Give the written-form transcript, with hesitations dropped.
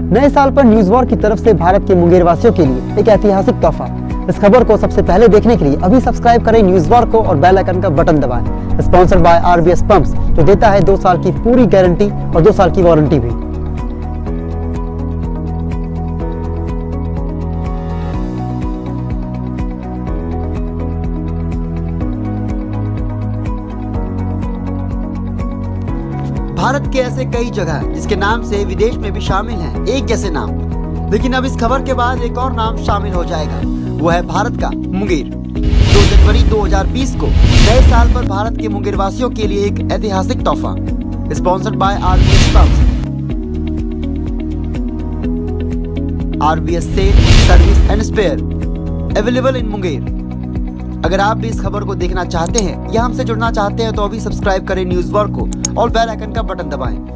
नए साल पर न्यूज वॉर की तरफ से भारत के मुंगेर वासियों के लिए एक ऐतिहासिक तोहफा। इस खबर को सबसे पहले देखने के लिए अभी सब्सक्राइब करें न्यूज वॉर को और बेल आइकन का बटन दबाएं। स्पॉन्सर्ड बाय आरबीएस पंप्स, जो देता है 2 साल की पूरी गारंटी और 2 साल की वारंटी भी। भारत के ऐसे कई जगह हैं जिसके नाम से विदेश में भी शामिल हैं एक जैसे नाम, लेकिन अब इस खबर के बाद एक और नाम शामिल हो जाएगा। वो है भारत का मुंगेर। 2 जनवरी 2020 को नए साल पर भारत के मुंगेर वासियों के लिए एक ऐतिहासिक तोहफा। Sponsored by RBS pumps. RBS sale service and spare available in Munger. अगर आप भी इस खबर को देखना चाहते हैं या हमसे जुड़ना चाहते हैं तो अभी सब्सक्राइब करें न्यूज वॉर को और बेल आइकन का बटन दबाएं।